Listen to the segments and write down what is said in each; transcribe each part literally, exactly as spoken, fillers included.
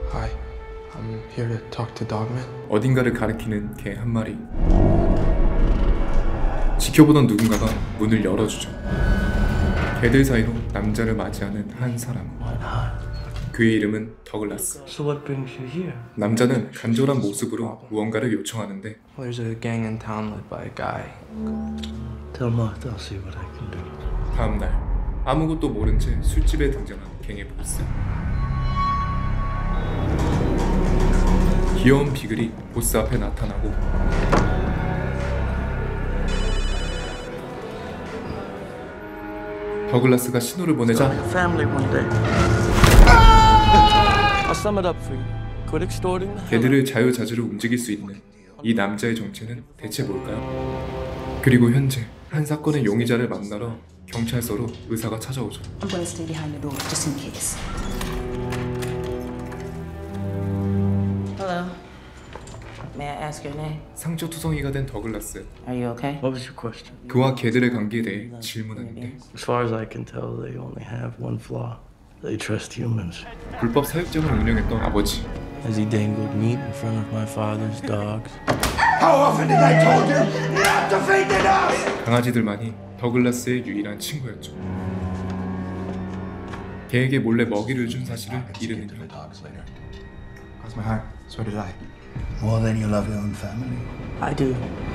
Hi, I'm here to talk to Dogman. 어딘가를 가리키는 개 한 마리. 지켜보던 누군가가 문을 열어주죠. 개들 사이로 남자를 맞이하는 한 사람. 그의 이름은 더글라스. So what brings you here? 남자는 간절한 모습으로 무언가를 요청하는데 There's a gang in town led by a guy. Tell Martha I'll see what I can do. 다음 날 아무것도 모른 채 술집에 등장한 갱의 보스. 귀여운 비글이 보스 앞에 나타나고 더글라스가 신호를 보내자 Family one day. I'll sum it up for you. Quit extorting the hell. 개들을 자유자재로 움직일 수 있는 이 남자의 정체는 대체 뭘까요? 그리고 현재 한 사건의 용의자를 만나러 경찰서로 의사가 찾아오죠. I'm gonna stay behind the door just in case. Hello. May I ask your name? 상처투성이가 된 더글라스. Are you okay? What was your question? 그와 개들의 관계에 대해 질문하는데 As far as I can tell, they only have one flaw. They trust humans. 불법 사육장을 운영했던 아버지. As he dangled meat in front of my father's dogs. How often did I told you? You have to feed the dogs! 강아지들만이 더글라스의 유일한 친구였죠. 개에게 몰래 먹이를 준 사실을 이르는 형. Crossed my heart. So did I. More than you love your own family. I do.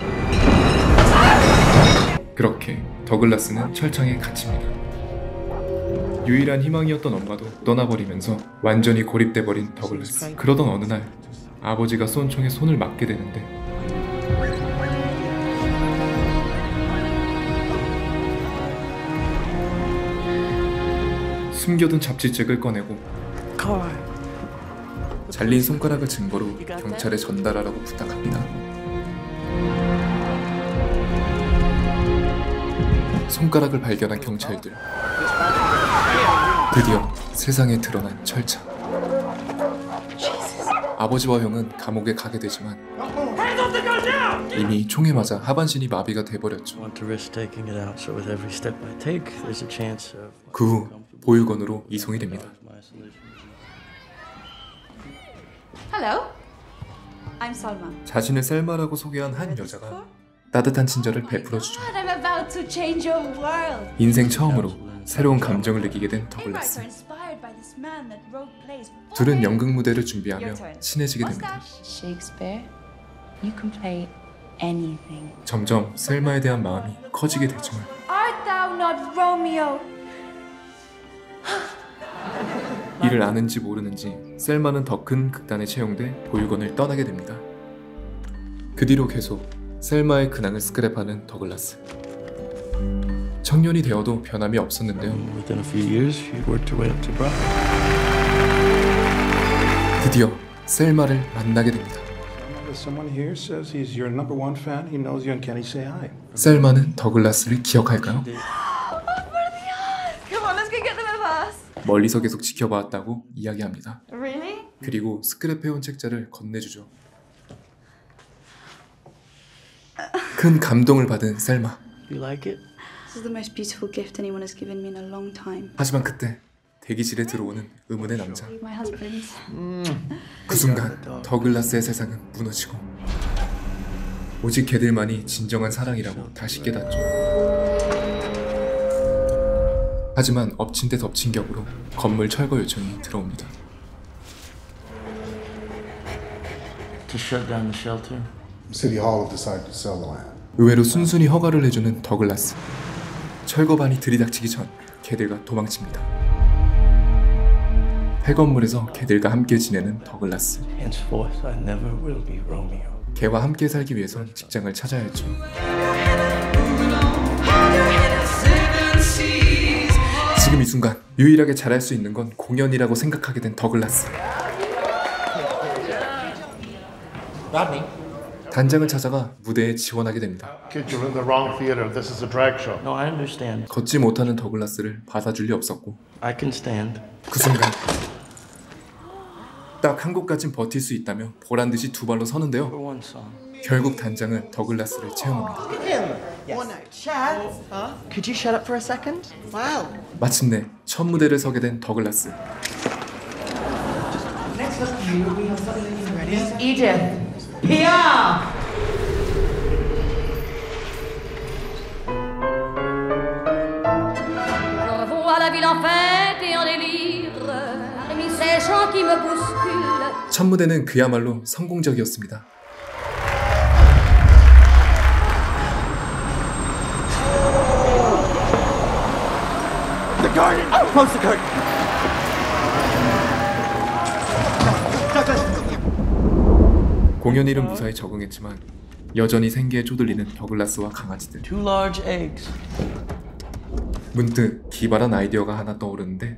그렇게 더글라스는 철창에 갇힙니다. 유일한 희망이었던 엄마도 떠나버리면서 완전히 고립돼버린 더글라스. 그러던 어느 날 아버지가 쏜 총에 손을 맞게 되는데 숨겨둔 잡지책을 꺼내고 잘린 손가락을 증거로 경찰에 전달하라고 부탁합니다. 손가락을 발견한 경찰들. 드디어 세상에 드러난 철창. 아버지와 형은 감옥에 가게 되지만 이미 총에 맞아 하반신이 마비가 돼버렸죠. Want to risk taking it out, so with every step I take, there's a chance of. 그 후 보육원으로 이송이 됩니다. Hello, I'm Salma. 자신을 셀마라고 소개한 한 여자가 따뜻한 친절을 베풀어주죠. God, I'm about to change your world. 인생 처음으로 새로운 감정을 느끼게 된 Playwrights 더글라스. are inspired by this man that wrote plays. 둘은 연극 무대를 준비하며 친해지게 됩니다. Shakespeare, you can play anything. 점점 셀마에 대한 마음이 커지게 되지만 Art thou not Romeo? 이를 아는지 모르는지 셀마는 더 큰 극단에 채용돼 보육원을 떠나게 됩니다. 그 뒤로 계속 셀마의 근황을 스크랩하는 더글라스. 청년이 되어도 변함이 없었는데요. Within a few years, she worked her way up to Broadway. 드디어 셀마를 만나게 됩니다. Someone here says he's your number one fan. He knows you and can he say hi? 셀마는 더글라스를 기억할까요? Come on, let's go get them a bus. 멀리서 계속 지켜봐왔다고 이야기합니다. Really? 그리고 스크랩해온 책자를 건네주죠. 큰 감동을 받은 셀마. You like it? This is the most beautiful gift anyone has given me in a long time. 하지만 그때 대기실에 들어오는 의문의 남자. My husband. 그 순간 더글라스의 세상은 무너지고 오직 걔들만이 진정한 사랑이라고 다시 깨닫죠. 하지만 엎친 데 덮친 격으로 건물 철거 요청이 들어옵니다. To shut down the shelter. City Hall have decided to sell the land. 의외로 순순히 허가를 해주는 더글라스. 철거반이 들이닥치기 전 걔들과 도망칩니다. 폐건물에서 걔들과 함께 지내는 더글라스. Henceforth, I never will be Romeo. 걔와 함께 살기 위해선 직장을 찾아야 했죠. 지금 이 순간 유일하게 잘할 수 있는 건 공연이라고 생각하게 된 더글라스. 단장을 찾아가 무대에 지원하게 됩니다. Kid, you're in the wrong theater. This is a drag show. No, I understand. 걷지 못하는 더글라스를 받아줄 리 없었고 I can stand. 그 순간 딱 한 곡까진 버틸 수 있다며 보란듯이 두 발로 서는데요. For one song. 결국 단장은 더글라스를 채용합니다. One night. Chad? Huh? Could you shut up for a second? Wow. 마침내 첫 무대를 서게 된 더글라스. Next up to you, we have something that you ready. Edith. Pia! Je revois la ville en fête et en délire, parmi ces gens qui me bousculent. 첫 무대는 그야말로 성공적이었습니다. The garden! Oh, close the curtain! 공연일은 무사히 적응했지만 여전히 생계에 쪼들리는 더글라스와 강아지들. Two large eggs. 문득 기발한 아이디어가 하나 떠오르는데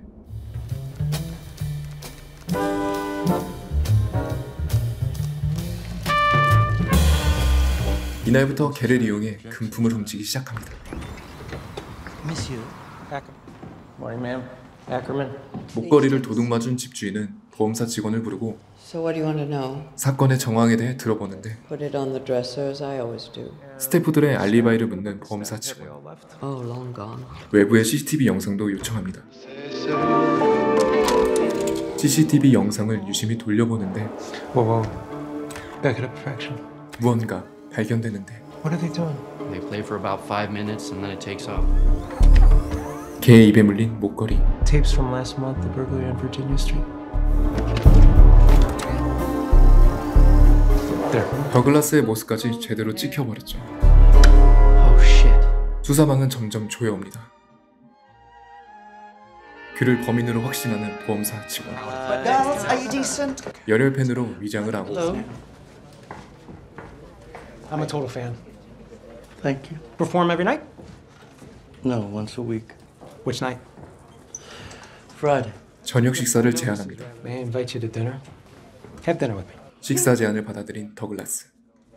이날부터 개를 이용해 금품을 훔치기 시작합니다. Miss you. Morning, ma'am. Ackerman. 목걸이를 도둑맞은 집주인은 보험사 직원을 부르고 So what do you want to know? 사건의 정황에 대해 들어보는데 Put it on the dresser as I always do. 스태프들의 알리바이를 묻는 보험사 직원. Oh, long gone. 외부의 씨씨티비 영상도 요청합니다. 씨씨티비 영상을 유심히 돌려보는데 Whoa, whoa. Back it up a fraction. 무언가 발견되는데 What are they doing? They play for about five minutes and then it takes off. 개의 입에 물린 목걸이. Tapes from last month, the burglary on Virginia Street. 더글라스의 모습까지 제대로 찍혀버렸죠. Oh shit. 수사망은 점점 조여옵니다. 그를 범인으로 확신하는 보험사 직원. McDonald's, are you decent? 열혈팬으로 위장을 하고 Hello. I'm a total fan. Thank you. Perform every night? No, once a week. Which night? Friday. 저녁 식사를 제안합니다. May I invite you to dinner? Have dinner with me. 식사 제안을 받아들인 더글라스.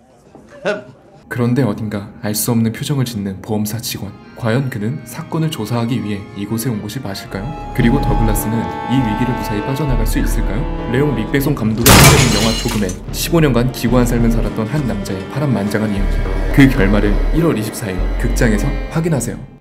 그런데 어딘가 알 수 없는 표정을 짓는 보험사 직원. 과연 그는 사건을 조사하기 위해 이곳에 온 것이 맞을까요? 그리고 더글라스는 이 위기를 무사히 빠져나갈 수 있을까요? 레옹 릭베송 감독의 만든 영화 도그맨. 십오 년간 기구한 삶을 살았던 한 남자의 파란만장한 이야기. 그 결말을 일월 이십사일 극장에서 확인하세요.